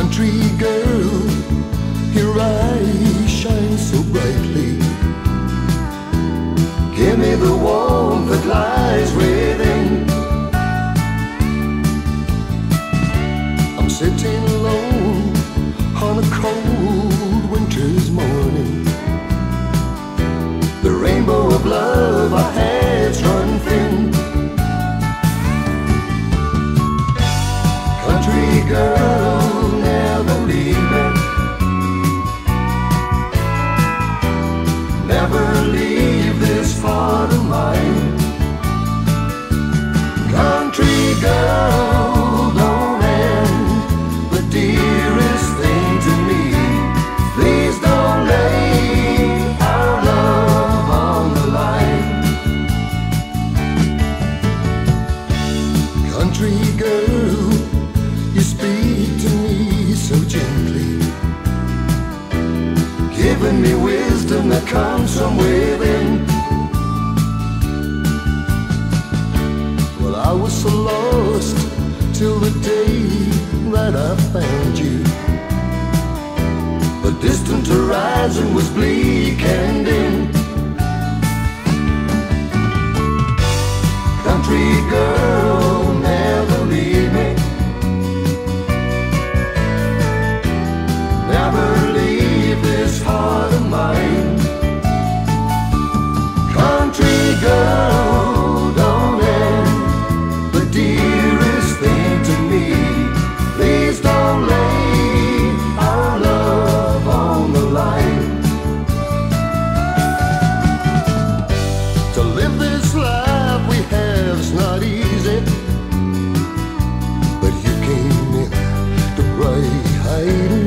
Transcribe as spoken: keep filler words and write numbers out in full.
Country girl, your eyes shine so brightly. Give me the warmth that lies within. I'm sitting alone on a cold winter's morning. The rainbow of love I had's run thin. Country girl, never leave me. Never leave this heart of mine. Country girl, don't end the dearest thing to me. Please don't lay our love on the line. Country girl, you speak to me so gently, giving me wisdom that comes from within. Well, I was so lost till the day that I found you. The distant horizon was bleak and dim. Country girl, never leave me. Never leave this heart of mine. Country girl, don't end the dearest thing to me. Please don't lay our love on the line. To live this life we have's not easy, but you came in to brighten